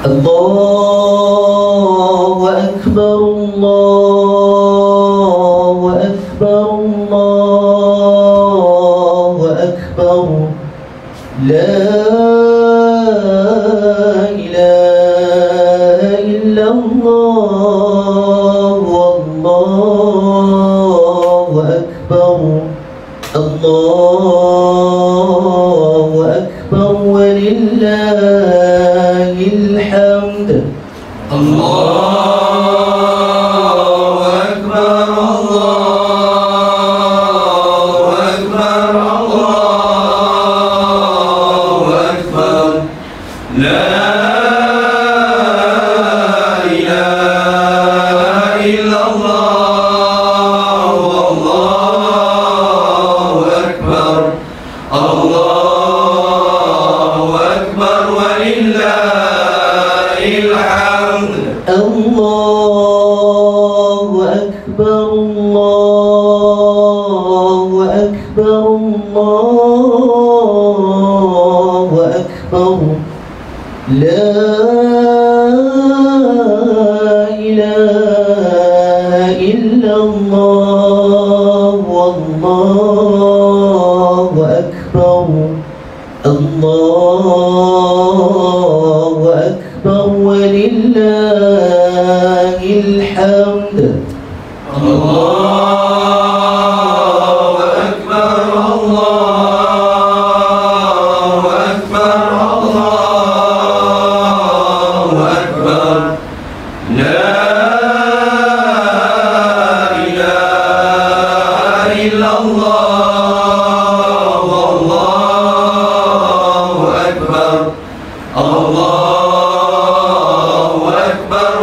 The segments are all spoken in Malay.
الله أكبر الله أكبر الله أكبر لا إله إلا الله والله أكبر الله أكبر ولله الحمد الله أكبر الله أكبر الله أكبر لا إله إلا الله والله أكبر الله أكبر ولله الحمد الله أكبر الله أكبر الله أكبر لا إله إلا الله والله أكبر الله أكبر ولله الحمد الله أكبر الله أكبر الله أكبر لا إله إلا الله والله أكبر الله أكبر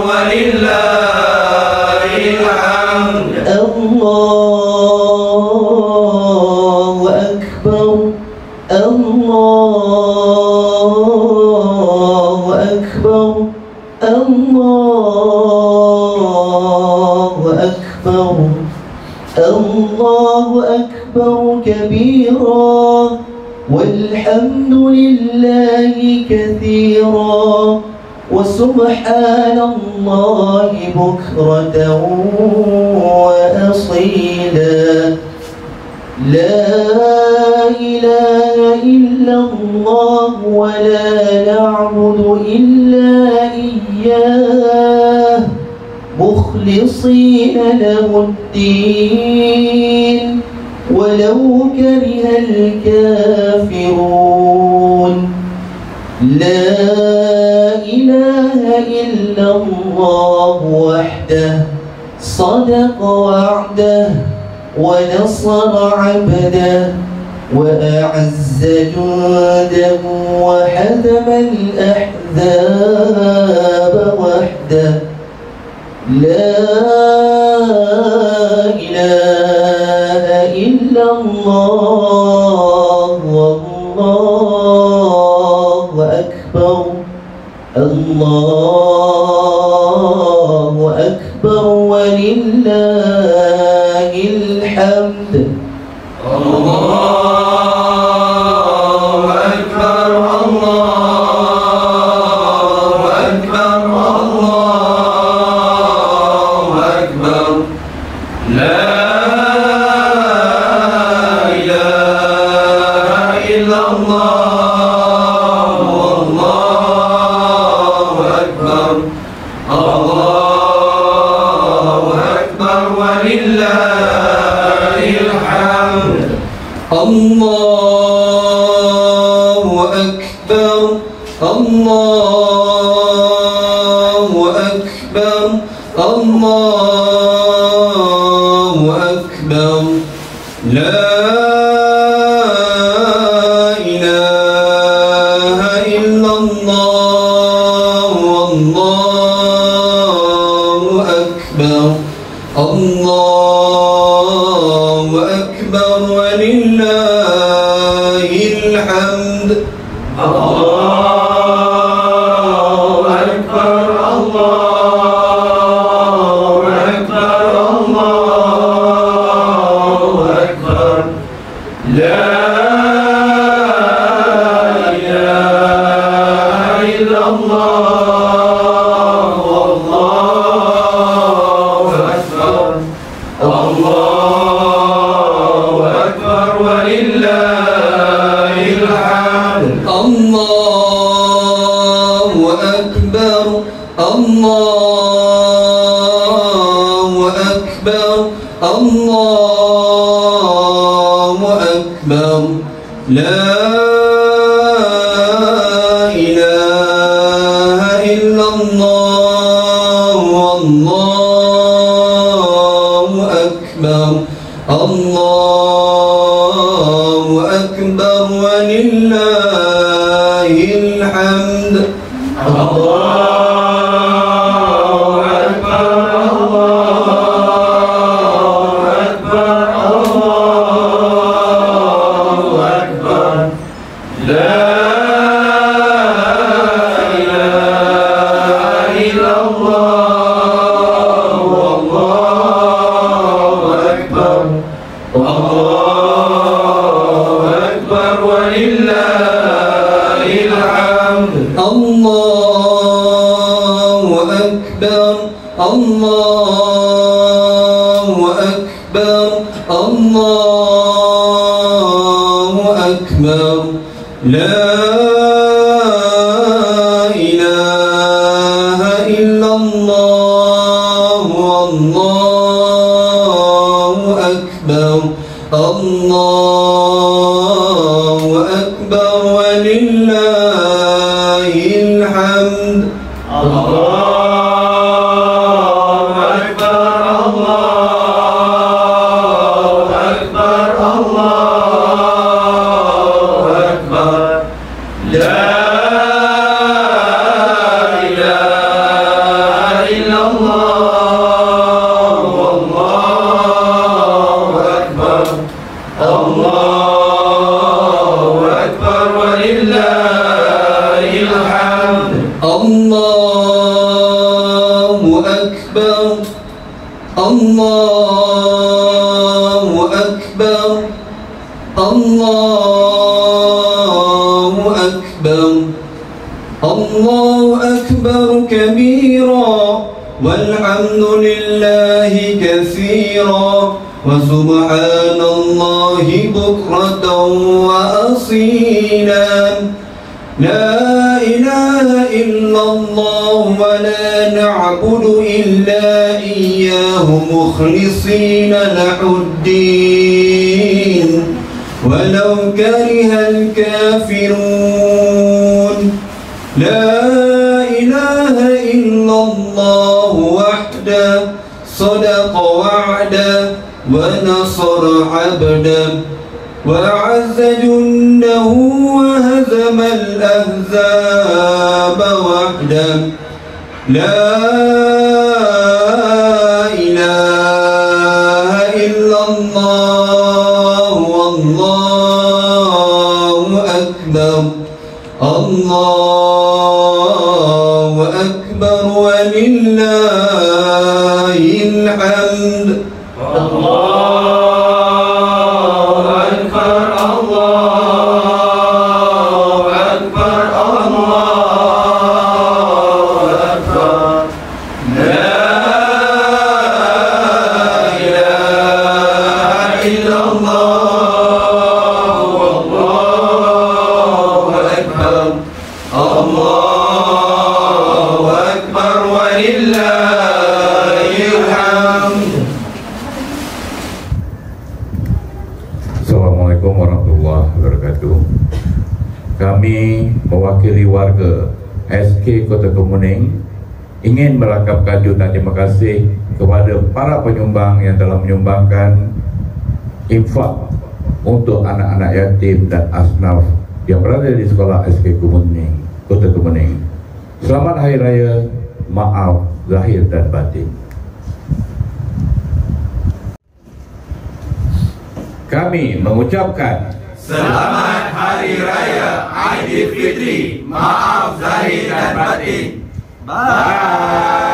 ولله الحمد الله أكبر الله أكبر الله أكبر الله أكبر كبيرا والحمد لله كثيرا وسبحان الله بكرة وأصيلا لا إله إلا الله ولا نعبد إلا إياه مخلصين له الدين ولو كره الكافرون لا إله إلا الله وحده صدق وعده ونصر عبده وأعز جنده وحزم الأحزاب وحده لا إله إلا الله والله أكبر الله أكبر ولله الحمد الله أكبر الله أكبر الله أكبر لا إله إلا الله والله أكبر الله أكبر ولله الحمد الله أكبر الله أكبر الله أكبر لا إله إلا الله والله أكبر الله أكبر ولله الحمد الله أكبر الله أكبر الله أكبر لا إله إلا الله أكبر الله أكبر لا إله إلا الله والله أكبر الله أكبر ولله الحمد لا إله إلا الله والله أكبر الله أكبر ولله الحمد الله أكبر كبيرا والحمد لله كثيرا وسبحان الله بكرة وأصيلا لا إله إلا الله ولا نعبد إلا إياه مخلصين له الدين ولو كره الكافرون لا إله إلا الله وحده صدق وعده ونصر عبده وأعز جنده وهزم الأحزاب وحده لا إله إلا الله والله أكبر الله أكبر ولله الحمد Assalamualaikum warahmatullahi wabarakatuh. Kami mewakili warga SK Kota Kemuning ingin melangkapkan jutaan terima kasih kepada para penyumbang yang telah menyumbangkan infak untuk anak-anak yatim dan asnaf yang berada di sekolah SK Kemuning, Kota Kemuning. Selamat Hari Raya, maaf zahir dan batin. Kami mengucapkan Selamat Hari Raya Aidilfitri, maaf zahir dan batin. Bye.